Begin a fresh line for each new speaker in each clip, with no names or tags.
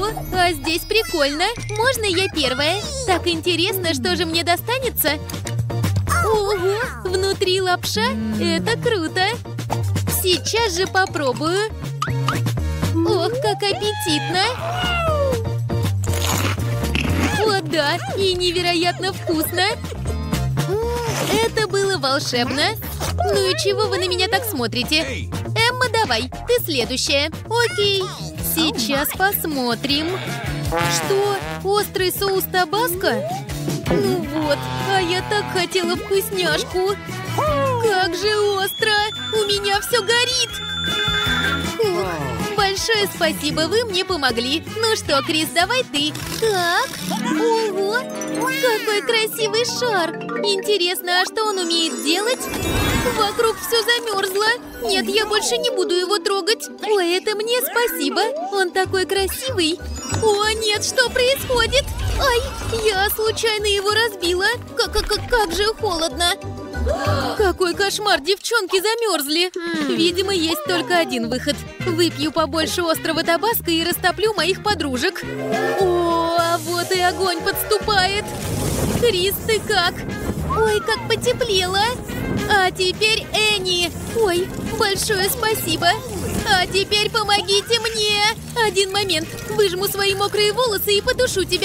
О, а здесь прикольно. Можно я первая? Так интересно, что же мне достанется? Ого, внутри лапша? Это круто. Сейчас же попробую. Ох, как аппетитно. О, да, и невероятно вкусно. Это было волшебно. Ну и чего вы на меня так смотрите? Эмма, давай, ты следующая. Окей, сейчас посмотрим. Что? Острый соус табаско? Ну вот, а я так хотела вкусняшку. Как же остро! У меня все горит! Фух. Большое спасибо, вы мне помогли. Ну что, Крис, давай ты. Так, ого, какой красивый шар. Интересно, а что он умеет делать? Вокруг все замерзло. Нет, я больше не буду его трогать. Ой, это мне спасибо. Он такой красивый. О, нет, что происходит? Ай, я случайно его разбила. Как же холодно. Какой кошмар, девчонки замерзли. Видимо, есть только один выход. Выпью побольше острого табаско и растоплю моих подружек. О, а вот и огонь подступает. Крис, ты как? Ой, как потеплело. А теперь Энни. Ой, большое спасибо. А теперь помогите мне. Один момент. Выжму свои мокрые волосы и потушу тебя.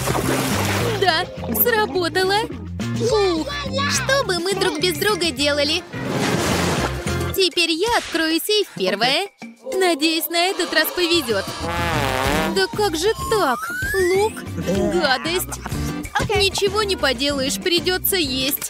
Да, сработало. Фух, что бы мы друг без друга делали? Теперь я открою сейф первая. Надеюсь, на этот раз повезет. Да как же так? Лук? Гадость. Ничего не поделаешь, придется есть.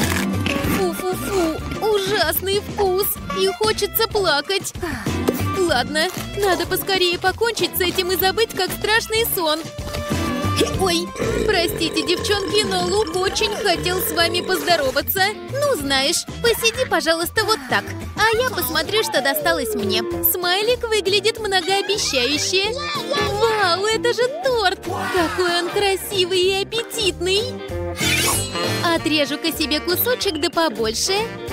Фу-фу-фу, ужасный вкус. И хочется плакать. Ладно, надо поскорее покончить с этим и забыть, как страшный сон. Ой, простите, девчонки, но Лук очень хотел с вами поздороваться. Ну, знаешь, посиди, пожалуйста, вот так. А я посмотрю, что досталось мне. Смайлик выглядит многообещающе. Вау, это же торт! Какой он красивый и аппетитный. Отрежу-ка себе кусочек да побольше.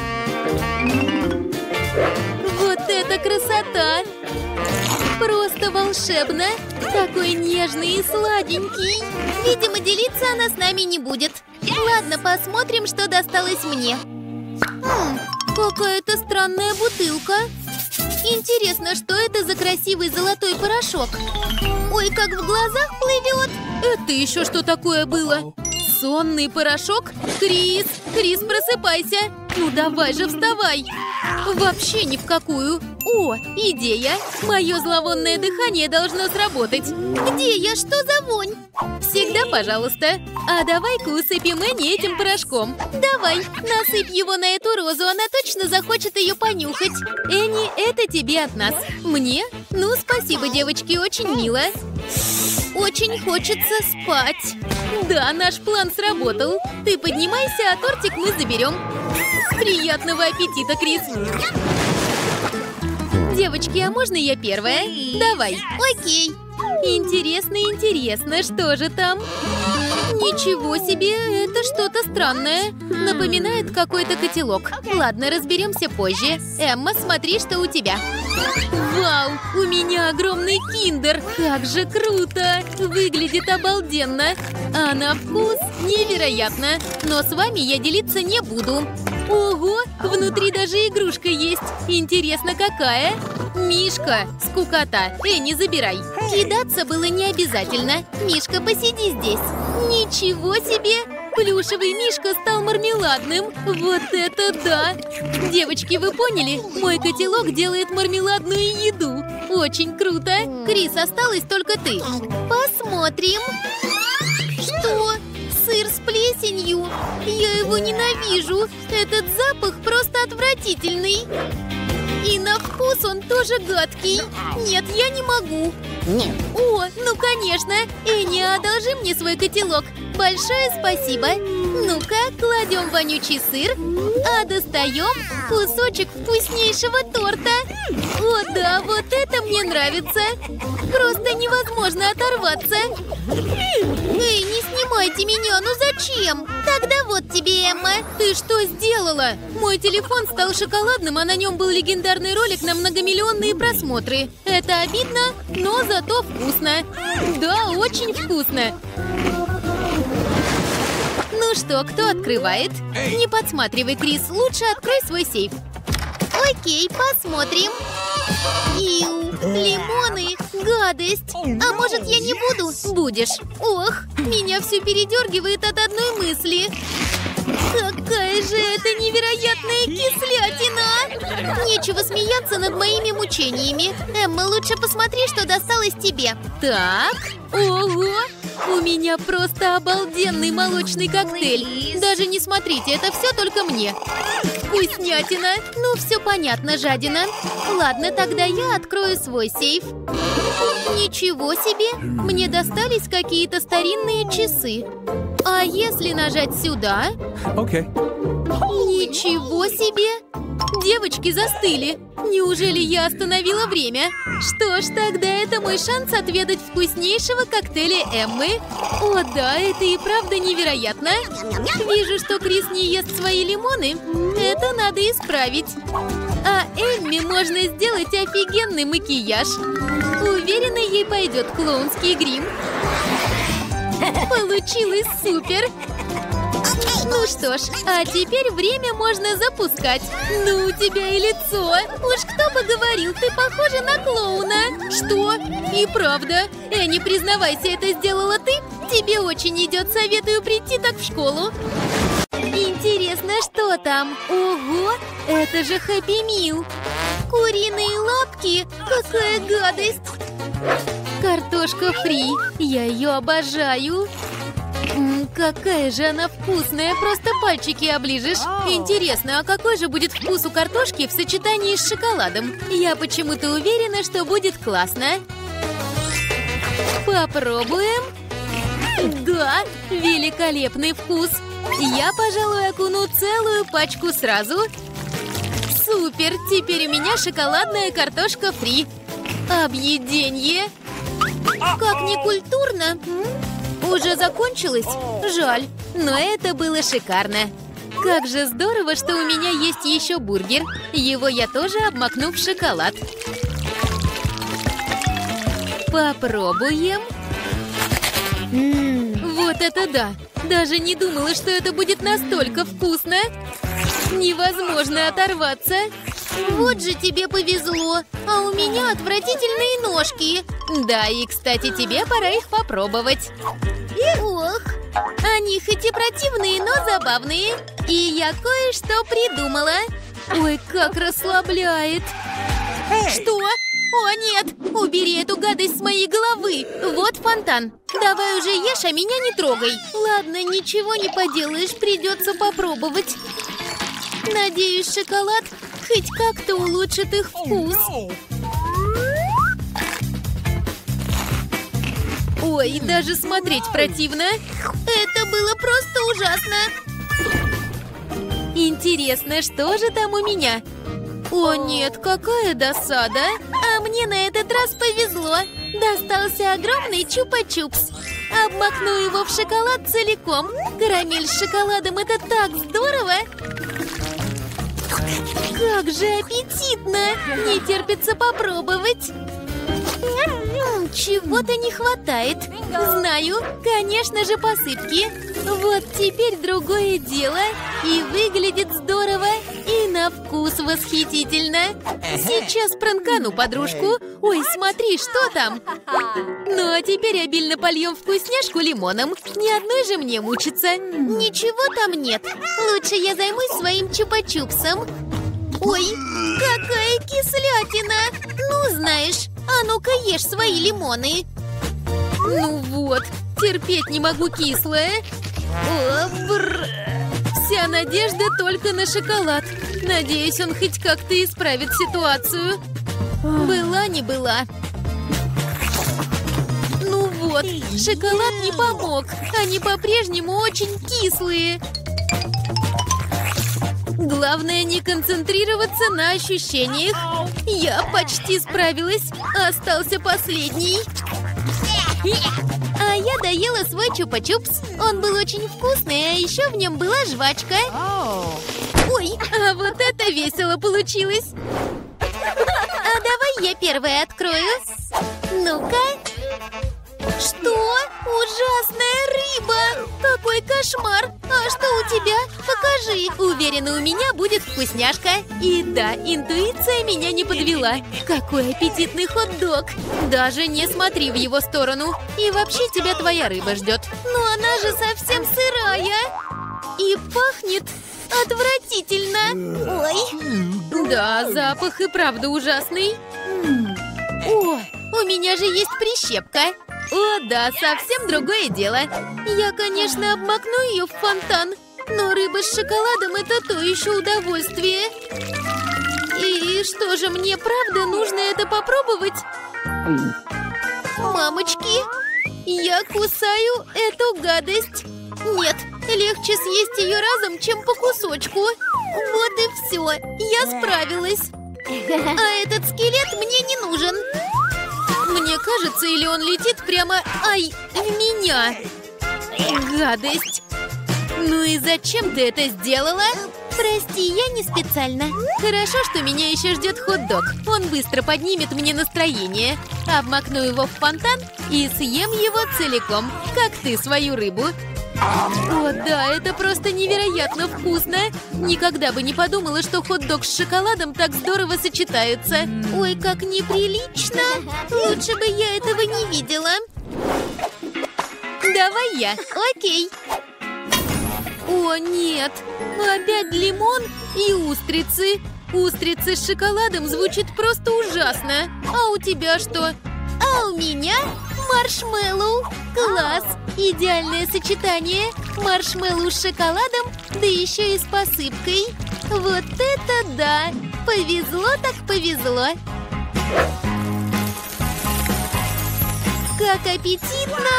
Вот это красота! Просто волшебно! Такой нежный и сладенький. Видимо, делиться она с нами не будет. Ладно, посмотрим, что досталось мне. Какая-то странная бутылка. Интересно, что это за красивый золотой порошок? Ой, как в глазах плывет. Это еще что такое было? Сонный порошок? Крис, просыпайся. Ну давай же, вставай. Вообще ни в какую. О, идея. Мое зловонное дыхание должно сработать. Где я? Что за вонь? Всегда, пожалуйста. А давай-ка усыпем Энни этим порошком. Давай, насыпь его на эту розу. Она точно захочет ее понюхать. Энни, это тебе от нас. Мне? Ну, спасибо, девочки, очень мило. Очень хочется спать. Да, наш план сработал. Ты поднимайся, а тортик мы заберем. Приятного аппетита, Крис. Девочки, а можно я первая? Давай. Окей. Интересно, что же там? Ничего себе, это что-то странное. Напоминает какой-то котелок. Ладно, разберемся позже. Эмма, смотри, что у тебя. Вау, у меня огромный киндер. Как же круто. Выглядит обалденно. А на вкус невероятно. Но с вами я делиться не буду. Ого, внутри даже игрушка есть. Интересно, какая? Мишка, скукота. Энни, забирай. Кидаться было не обязательно. Мишка, посиди здесь. Ничего себе! Плюшевый Мишка стал мармеладным. Вот это да! Девочки, вы поняли? Мой котелок делает мармеладную еду. Очень круто. Крис, осталась только ты. Посмотрим. Что? Сыр с плесенью. Я его ненавижу. Этот запах просто отвратительный. И на вкус он тоже гадкий. Нет, я не могу.
Нет.
О, ну конечно. Энни, одолжи мне свой котелок. Большое спасибо. Ну-ка, кладем вонючий сыр, а достаем кусочек вкуснейшего торта. О, да, вот это мне нравится. Просто невозможно оторваться. Эй, не снимайте меня, ну зачем? Тогда вот тебе, Эмма. Ты что сделала? Мой телефон стал шоколадным, а на нем был легендарный ролик на многомиллионные просмотры. Это обидно, но зато вкусно. Да, очень вкусно. Ну что, кто открывает? Не подсматривай, Крис, лучше открой свой сейф. Окей, посмотрим. Иу, лимоны, гадость. А может, я не буду? Будешь. Ох, меня все передергивает от одной мысли. Какая же это невероятная кислятина! Нечего смеяться над моими мучениями. Эмма, лучше посмотри, что досталось тебе. Так, ого! У меня просто обалденный молочный коктейль. Даже не смотрите, это все только мне. Вкуснятина. Ну, все понятно, жадина. Ладно, тогда я открою свой сейф. Ничего себе! Мне достались какие-то старинные часы. А если нажать сюда?
Okay.
Ничего себе! Девочки застыли. Неужели я остановила время? Что ж, тогда это мой шанс отведать вкуснейшего коктейля Эммы. О, да, это и правда невероятно. Вижу, что Крис не ест свои лимоны. Это надо исправить. А Эмме можно сделать офигенный макияж. Уверена, ей пойдет клоунский грим. Получилось супер! Ну что ж, а теперь время можно запускать. Ну, у тебя и лицо. Уж кто бы говорил, ты похожа на клоуна. Что? И правда? Не признавайся, это сделала ты? Тебе очень идет, советую прийти так в школу. Интересно, что там? Ого, это же Хэппи Мил. Куриные лапки? Какая гадость! Картошка фри. Я ее обожаю. Какая же она вкусная, просто пальчики оближешь. Интересно, а какой же будет вкус у картошки в сочетании с шоколадом? Я почему-то уверена, что будет классно. Попробуем. Да, великолепный вкус. Я, пожалуй, окуну целую пачку сразу. Супер, теперь у меня шоколадная картошка фри. Объеденье. Как некультурно. Уже закончилось? Жаль, но это было шикарно. Как же здорово, что у меня есть еще бургер. Его я тоже обмакну в шоколад. Попробуем. Вот это да! Даже не думала, что это будет настолько вкусно. Невозможно оторваться. Вот же тебе повезло, а у меня отвратительные ножки. Да, и, кстати, тебе пора их попробовать. Ох, они хоть и противные, но забавные. И я кое-что придумала. Ой, как расслабляет. Что? О, нет! Убери эту гадость с моей головы! Вот фонтан. Давай уже ешь, а меня не трогай. Ладно, ничего не поделаешь, придется попробовать. Надеюсь, шоколад хоть как-то улучшит их вкус. Ой, даже смотреть противно. Это было просто ужасно. Интересно, что же там у меня? О нет, какая досада. А мне на этот раз повезло. Достался огромный чупа-чупс. Обмакну его в шоколад целиком. Карамель с шоколадом — это так здорово. Как же аппетитно! Не терпится попробовать. Чего-то не хватает. Знаю, конечно же, посыпки. Вот теперь другое дело. И выглядит здорово, и на вкус восхитительно. Сейчас пранкану подружку. Ой, смотри, что там. Ну, а теперь обильно польем вкусняшку лимоном. Ни одной же мне мучиться. Ничего там нет. Лучше я займусь своим чупа-чупсом. Ой, какая кислятина. Ну, знаешь, а ну-ка ешь свои лимоны. Ну вот, терпеть не могу кислое. О, вся надежда только на шоколад. Надеюсь, он хоть как-то исправит ситуацию. Была не была. Ну вот, шоколад не помог. Они по-прежнему очень кислые. Главное не концентрироваться на ощущениях. Я почти справилась. Остался последний. А я доела свой чупа-чупс. Он был очень вкусный, а еще в нем была жвачка. Ой, а вот это весело получилось. А давай я первая открою. Ну-ка. Что? Ужасная рыба! Какой кошмар! А что у тебя? Покажи! Уверена, у меня будет вкусняшка. И да, интуиция меня не подвела. Какой аппетитный хот-дог! Даже не смотри в его сторону. И вообще тебя твоя рыба ждет. Но она же совсем сырая. И пахнет отвратительно. Ой! Да, запах и правда ужасный. О, у меня же есть прищепка. О, да, совсем другое дело. Я, конечно, обмакну ее в фонтан, но рыба с шоколадом – это то еще удовольствие. И что же, мне правда нужно это попробовать? Мамочки, я кусаю эту гадость. Нет, легче съесть ее разом, чем по кусочку. Вот и все, я справилась. А этот скелет мне не нужен. Мне кажется, или он летит прямо, в меня. Гадость. Ну и зачем ты это сделала? Прости, я не специально. Хорошо, что меня еще ждет хот-дог. Он быстро поднимет мне настроение. Обмакну его в фонтан и съем его целиком, как ты свою рыбу. О, да, это просто невероятно вкусно. Никогда бы не подумала, что хот-дог с шоколадом так здорово сочетаются. Ой, как неприлично. Лучше бы я этого не видела. Давай я. Окей. О, нет. Опять лимон и устрицы. Устрицы с шоколадом звучит просто ужасно. А у тебя что? А у меня маршмеллоу. Класс! Идеальное сочетание. Маршмеллоу с шоколадом, да еще и с посыпкой. Вот это да! Повезло так повезло. Как аппетитно!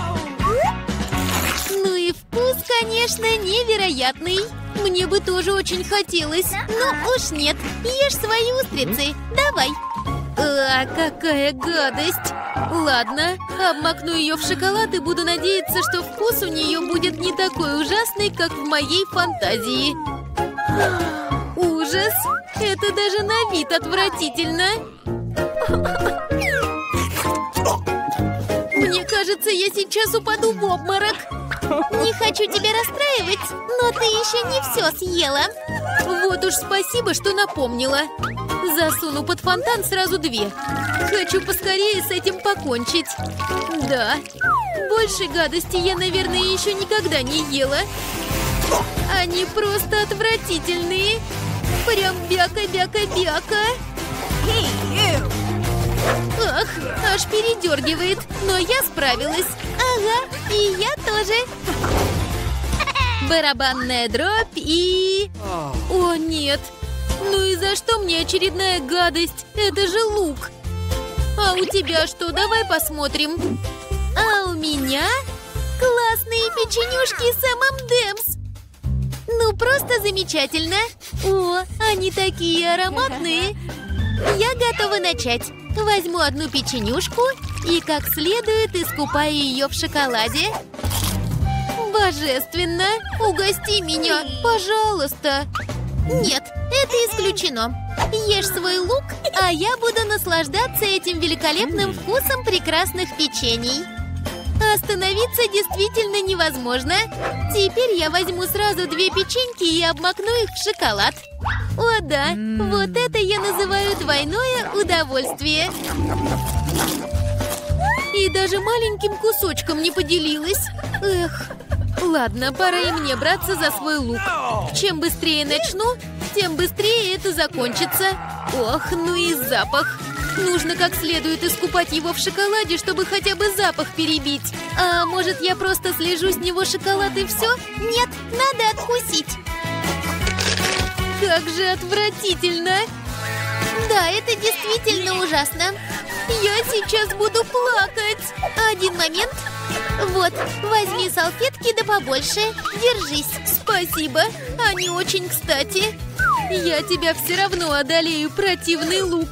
Ну и вкус, конечно, невероятный. Мне бы тоже очень хотелось. Но уж нет. Ешь свои устрицы. Давай. А, какая гадость! Ладно, обмакну ее в шоколад и буду надеяться, что вкус у нее будет не такой ужасный, как в моей фантазии. Ужас! Это даже на вид отвратительно. Мне кажется, я сейчас упаду в обморок. Не хочу тебя расстраивать, но ты еще не все съела. Вот уж спасибо, что напомнила. Засуну под фонтан сразу 2. Хочу поскорее с этим покончить. Да, больше гадости я, наверное, еще никогда не ела. Они просто отвратительные. Прям бяка-бяка-бяка. Ах, аж передергивает. Но я справилась. Ага, и я тоже. Барабанная дробь и... О, нет. Ну и за что мне очередная гадость? Это же лук. А у тебя что? Давай посмотрим. А у меня классные печенюшки с M&M's. Ну, просто замечательно. О, они такие ароматные. Я готова начать. Возьму одну печенюшку и как следует искупаю ее в шоколаде. Божественно! Угости меня, пожалуйста. Нет, это исключено. Ешь свой лук, а я буду наслаждаться этим великолепным вкусом прекрасных печений. Остановиться действительно невозможно. Теперь я возьму сразу 2 печеньки и обмакну их в шоколад. О да, вот это я называю двойное удовольствие. И даже маленьким кусочком не поделилась. Эх, ладно, пора и мне браться за свой лук. Чем быстрее начну, тем быстрее это закончится. Ох, ну и запах. Нужно как следует искупать его в шоколаде, чтобы хотя бы запах перебить. А может, я просто слежу с него шоколад и все? Нет, надо откусить. Как же отвратительно! Да, это действительно ужасно. Я сейчас буду плакать. Один момент. Вот, возьми салфетки да побольше. Держись. Спасибо. Они очень кстати. Я тебя все равно одолею, противный лук.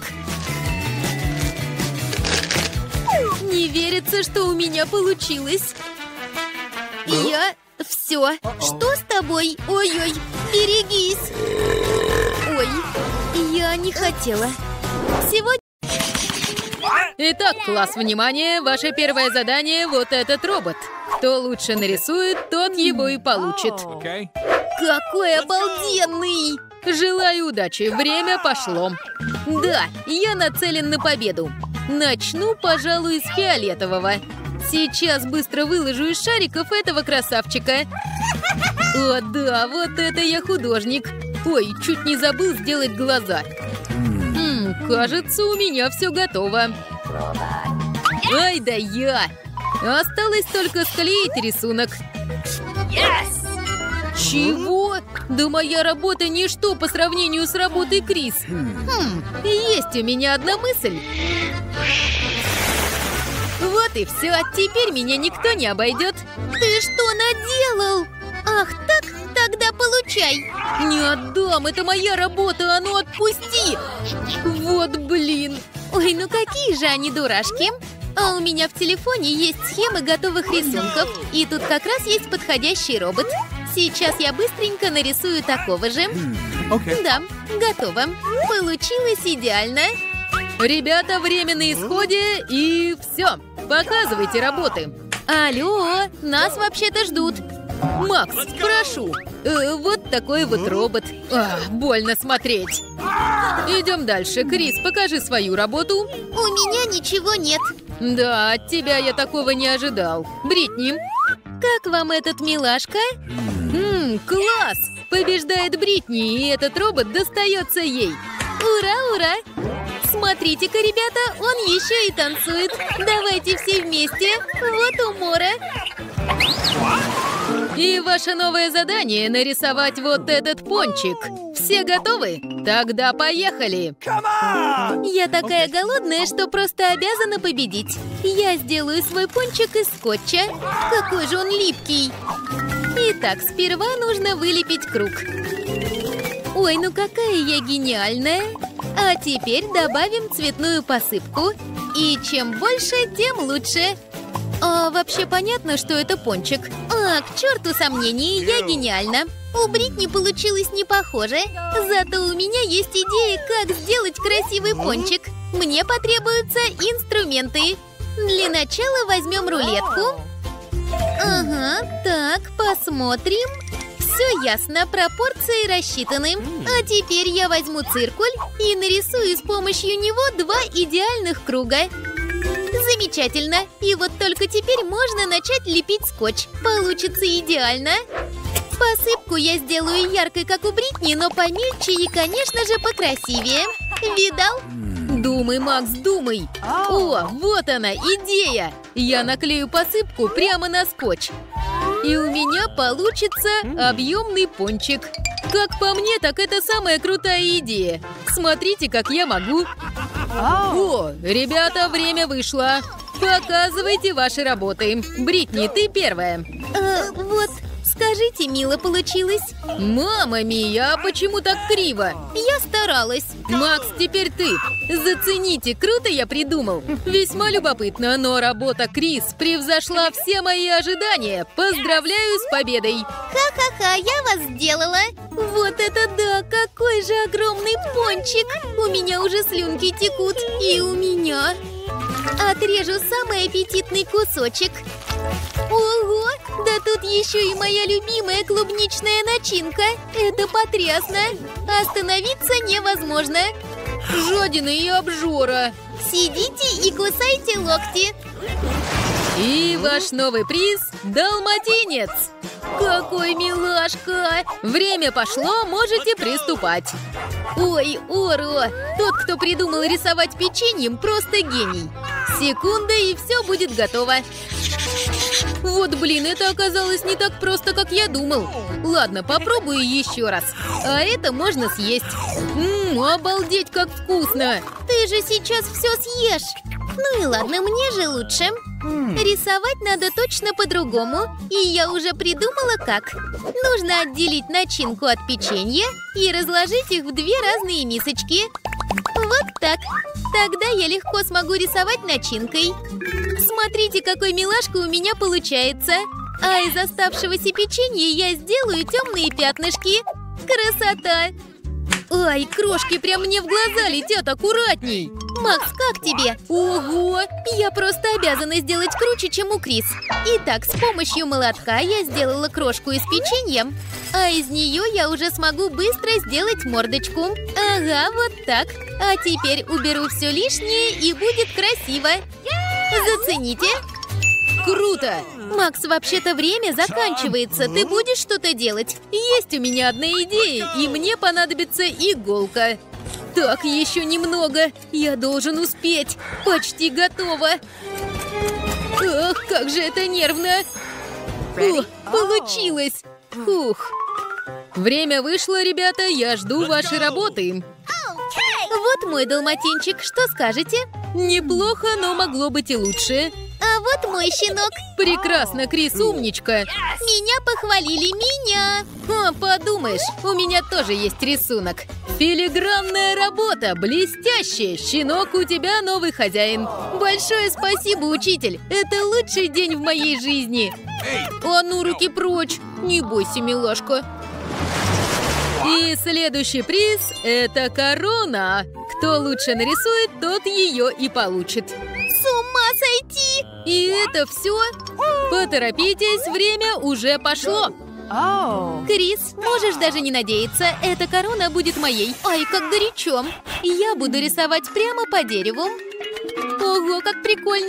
Не верится, что у меня получилось. Я... Все. Что с тобой? Ой-ой, берегись. Ой, я не хотела. Сегодня...
Итак, класс, внимание! Ваше первое задание – вот этот робот. Кто лучше нарисует, тот его и получит.
Какой обалденный!
Желаю удачи, время пошло.
Да, я нацелен на победу. Начну, пожалуй, с фиолетового. Сейчас быстро выложу из шариков этого красавчика. О, да, вот это я художник. Ой, чуть не забыл сделать глаза.
Кажется, у меня все готово.
Ай да я!
Осталось только склеить рисунок.
Чего? Да моя работа ничто по сравнению с работой Крис.
Есть у меня одна мысль.
Вот и все, теперь меня никто не обойдет. Ты что наделал? Ах так? Тогда получай.
Не отдам, это моя работа, а ну отпусти.
Вот блин. Ой, ну какие же они дурашки. А у меня в телефоне есть схемы готовых рисунков. И тут как раз есть подходящий робот. Сейчас я быстренько нарисую такого же. Да, готово. Получилось идеально.
Ребята, время на исходе, и все. Показывайте работы.
Алло, нас вообще-то ждут.
Макс, прошу. Вот такой вот робот. Больно смотреть. Идем дальше. Крис, покажи свою работу.
У меня ничего нет.
Да, от тебя я такого не ожидал. Бритни.
Как вам этот милашка?
Класс! Побеждает Бритни, и этот робот достается ей.
Ура, ура! Смотрите-ка, ребята, он еще и танцует. Давайте все вместе. Вот умора.
И ваше новое задание – нарисовать вот этот пончик. Все готовы? Тогда поехали!
Я такая голодная, что просто обязана победить. Я сделаю свой пончик из скотча. Какой же он липкий! Итак, сперва нужно вылепить круг. Ой, ну какая я гениальная! А теперь добавим цветную посыпку. И чем больше, тем лучше. А вообще понятно, что это пончик. К черту сомнений, я гениальна. У Бритни получилось не похоже. Зато у меня есть идея, как сделать красивый пончик. Мне потребуются инструменты. Для начала возьмем рулетку. Ага, так, посмотрим. Все ясно, пропорции рассчитаны. А теперь я возьму циркуль и нарисую с помощью него 2 идеальных круга. Замечательно! И вот только теперь можно начать лепить скотч. Получится идеально. Посыпку я сделаю яркой, как у Бритни, но помельче и, конечно же, покрасивее. Видал?
Думай, Макс, думай. О, вот она, идея. Я наклею посыпку прямо на скотч. И у меня получится объемный пончик. Как по мне, так это самая крутая идея. Смотрите, как я могу. О, ребята, время вышло. Показывайте ваши работы. Бритни, ты первая.
Вот, скажите, мило получилось?
Мамма мия, а почему так криво?
Я старалась.
Макс, теперь ты. Зацените, круто я придумал. Весьма любопытно, но работа Крис превзошла все мои ожидания. Поздравляю с победой.
Ха-ха-ха, я вас сделала. Вот это да, какой же огромный пончик. У меня уже слюнки текут. И у меня. Отрежу самый аппетитный кусочек. Ого, да тут еще и моя любимая клубничная начинка. Это потрясно. Остановиться невозможно.
Жадина и обжора.
Сидите и кусайте локти.
И ваш новый приз – далматинец.
Какой милашка!
Время пошло, можете приступать.
Ой, Оро! Тот, кто придумал рисовать печеньем, просто гений.
Секунда, и все будет готово. Вот, блин, это оказалось не так просто, как я думал. Ладно, попробую еще раз. А это можно съесть. Обалдеть, как вкусно!
Ты же сейчас все съешь. Ну и ладно, мне же лучше. Рисовать надо точно по-другому, и я уже придумала как. Нужно отделить начинку от печенья и разложить их в 2 разные мисочки. Вот так. Тогда я легко смогу рисовать начинкой. Смотрите, какой милашка у меня получается. А из оставшегося печенья я сделаю темные пятнышки. Красота! Ай, крошки прям мне в глаза летят, аккуратней! Макс, как тебе? Ого! Я просто обязана сделать круче, чем у Крис. Итак, с помощью молотка я сделала крошку из печенья, а из нее я уже смогу быстро сделать мордочку. Ага, вот так. А теперь уберу все лишнее, и будет красиво. Зацените!
Круто!
Макс, вообще-то время заканчивается. Ты будешь что-то делать?
Есть у меня одна идея, и мне понадобится иголка. Так, еще немного. Я должен успеть. Почти готово. Ох, как же это нервно. О, получилось. Фух. Время вышло, ребята. Я жду вашей работы.
Вот мой далматинчик. Что скажете?
Неплохо, но могло быть и лучше.
А вот мой щенок.
Прекрасно, Крис, умничка.
Меня похвалили, меня.
О, подумаешь, у меня тоже есть рисунок. Филигранная работа, блестящая. Щенок, у тебя новый хозяин. Большое спасибо, учитель. Это лучший день в моей жизни. А ну, руки прочь. Не бойся, милашка. И следующий приз – это корона. Кто лучше нарисует, тот ее и получит.
С ума сойти!
И это все? Поторопитесь, время уже пошло.
Крис, можешь даже не надеяться, эта корона будет моей. Ай, как горячо. Я буду рисовать прямо по дереву. Ого, как прикольно.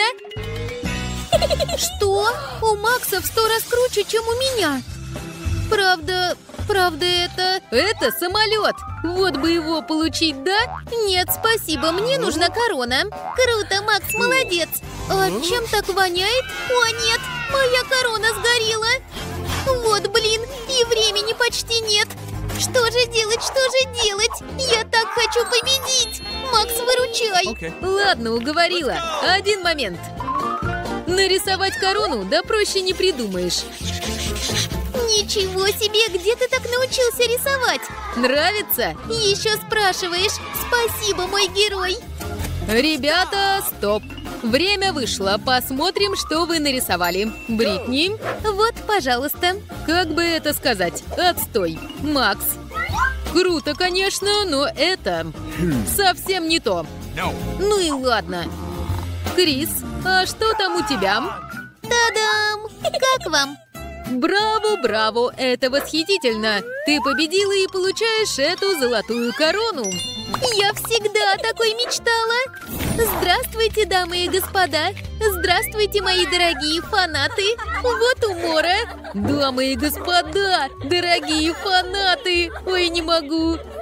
Что? У Макса в 100 раз круче, чем у меня. Правда это...
Это самолет. Вот бы его получить, да?
Нет, спасибо, мне нужна корона. Круто, Макс, молодец. А чем так воняет? О, нет, моя корона сгорела. Вот, блин, и времени почти нет. Что же делать? Я так хочу победить. Макс, выручай.
Ладно, уговорила. Один момент. Нарисовать корону, да проще не придумаешь.
Ничего себе, где ты так научился рисовать?
Нравится?
Еще спрашиваешь. Спасибо, мой герой.
Ребята, стоп. Время вышло. Посмотрим, что вы нарисовали. Бритни.
Вот, пожалуйста.
Как бы это сказать? Отстой. Макс. Круто, конечно, но это совсем не то. Ну и ладно. Крис, а что там у тебя?
Та-дам! Как вам?
Браво, браво! Это восхитительно! Ты победила и получаешь эту золотую корону!
Я всегда о такой мечтала! Здравствуйте, дамы и господа! Здравствуйте, мои дорогие фанаты! Вот умора!
Дамы и господа! Дорогие фанаты! Ой, не могу!